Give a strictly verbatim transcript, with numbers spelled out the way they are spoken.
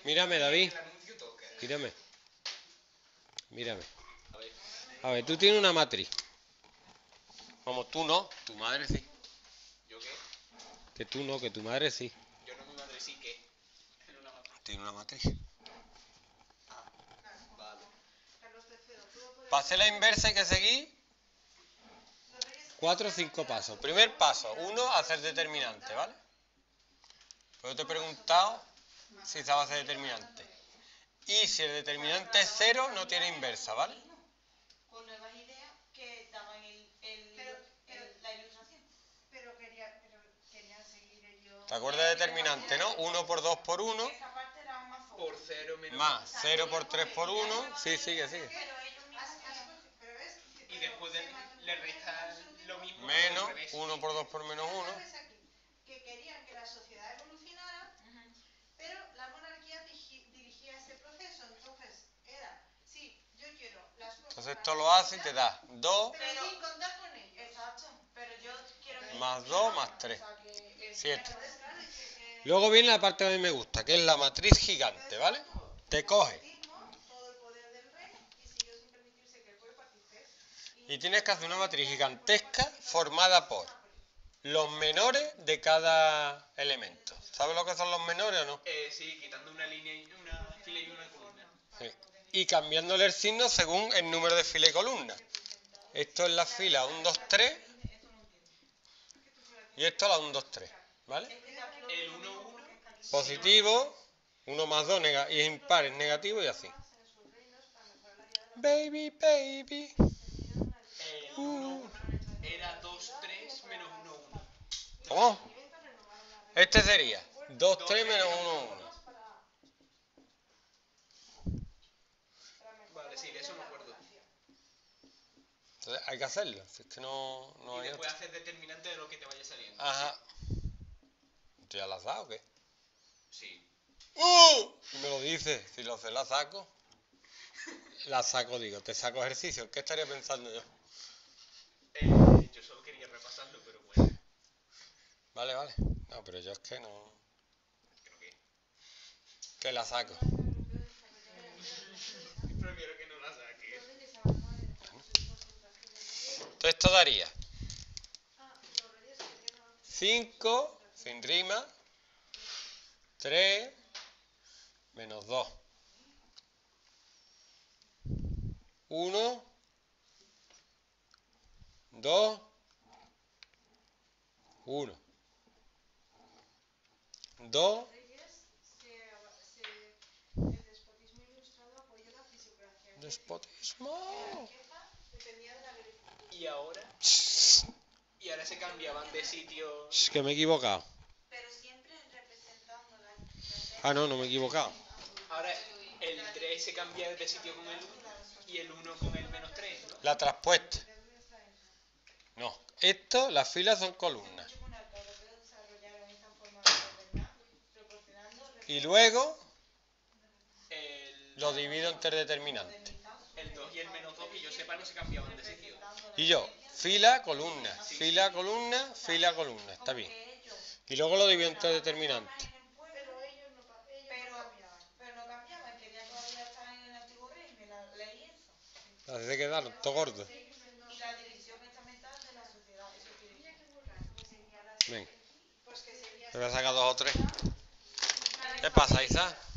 Mírame, David. Mírame. Mírame. A ver, tú tienes una matriz. Vamos, tú no. Tu madre sí. ¿Yo qué? Que tú no, que tu madre sí. Yo no, mi madre sí que. Tiene una matriz. Tiene una matriz. Ah, vale. Para hacer la inversa hay que seguir cuatro o cinco pasos. Primer paso, uno, hacer determinante, ¿vale? Pues yo te he preguntado si sabes hacer determinante. Y si el determinante es cero, no tiene inversa, ¿vale? Con nuevas ideas que daban el, el, Pero- pero- el- la ilustración. Pero quería, pero querían seguir ellos. ¿Te acuerdas de determinante, no? uno por dos por uno, Esa parte era más fácil. Por cero menos. más cero por tres por uno. Sí, sigue, sigue. Pero ellos mismos Has- has- hacían. pero ves, Y pero después de- se man- le restas lo mismo. Menos al revés. uno por dos por menos Pero uno. sabes aquí, que querían que la sociedad evolucionara, pero la monarquía digi- dirigía ese proceso. Entonces, era, sí, yo quiero las cosas. Entonces esto lo hace y te da dos Pero Pero- sin contar con ellos. Exacto. Pero yo quiero que. más dos más tres. O sea, que el- Siete. Entonces, claro, es que- que- Luego viene la parte que a mí me gusta, que es la matriz gigante, ¿vale? Te coge todo el poder del rey y siguió sin permitirse que el pueblo participe. y tienes que hacer una matriz gigantesca formada por los menores de cada elemento. ¿Sabes lo que son los menores o no? Eh, sí, quitando una línea y una fila y una columna. Sí. Y cambiándole el signo según el número de fila y columna. Esto es la fila uno, dos, tres y esto es la uno, dos, tres, ¿vale? El uno, uno. Positivo, uno más dos nega- y es impar, es negativo y así. Baby, baby. El uno, uno era dos, tres menos uno, uno. ¿Cómo? Este sería dos, tres menos uno, uno. Vale, sí, de eso me acuerdo. Entonces hay que hacerlo, si es que no, no Y hay después otra. haces determinante de lo que te vaya saliendo. Ajá. ¿Tú ya la has dado o qué? Sí. ¡Uh! Y me lo dices, si lo sé, la saco. La saco, digo, te saco ejercicio. ¿Qué estaría pensando yo? Eh, yo solo quería repasarlo, pero bueno. Vale, vale. No, pero yo es que no. Creo que. Que la saco. Prefiero que no la saque. Entonces esto daría cinco, sin rima, tres, menos dos. uno, dos, uno. dos, El despotismo ilustrado apoyó la fisiocracia. despotismo. Dependía de la verificación. Y ahora. Y ahora se cambiaban de sitio. Es que me he equivocado. Pero siempre representando la. Ah, no, no me he equivocado. Ahora el tres se cambia de sitio con el uno y el uno con el menos tres, ¿no? La traspuesta. No, esto, las filas son columnas. Y luego El, lo divido entre determinantes. el dos y el menos dos, que yo sepa, no se cambiaban de sitio. Y yo, fila, columna, fila, columna, fila, columna. Está bien. Y luego lo divido entre determinantes. Pero ellos no, pa- ellos Pero, no cambiaban. pero no cambiaban, quería todavía estar en el antiguo régimen, la ley eso. Así se quedaron, todo gordo. Y la división estamental de la sociedad, eso quiere decir. Venga, Pues que seguía te voy a sacar dos o tres. ¿Qué pasa, Isa?